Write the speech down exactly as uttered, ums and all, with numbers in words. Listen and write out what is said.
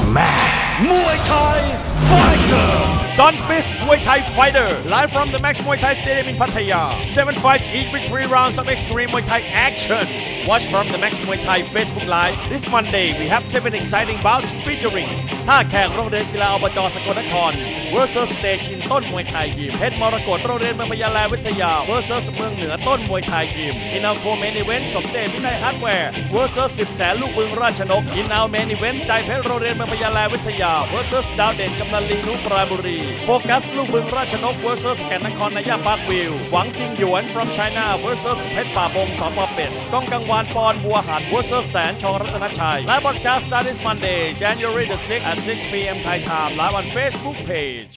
Muay Thai Fighter Don't miss Muay Thai Fighter live from the Max Muay Thai Stadium in Pattaya. Seven fights each with three rounds of extreme Muay Thai actions. Watch from the Max Muay Thai Facebook Live. This Monday we have seven exciting bouts featuring ท่าแข่งโรงเรียนกีฬาอบจสกลนคร versus สเตชินต้นมวยไทยยิมเพชรมรกตโรงเรียนเมืองพญาแลวิทยา versus เมืองเหนือต้นมวยไทยยิม In our co-main event สมเด็จวินัยฮาร์ดแวร์ versus สิบแสนลูกบึงราชนก In our main event ใจเพชรโรงเรียนเมืองพญาแลวิทยา versus ดาวเด่นกำนันลีนุปราบุรีโฟกัสลูกบึงราชนก versus แก่นนครนายาปากวิวหวังจิงหยวน from China versus เพชรป่าบงสปเป็ดก้องกังวานปอนบัวหัน versus แสนชอรัตนชัย Live broadcast start this Monday January the sixth at six p m Thai time live on Facebook page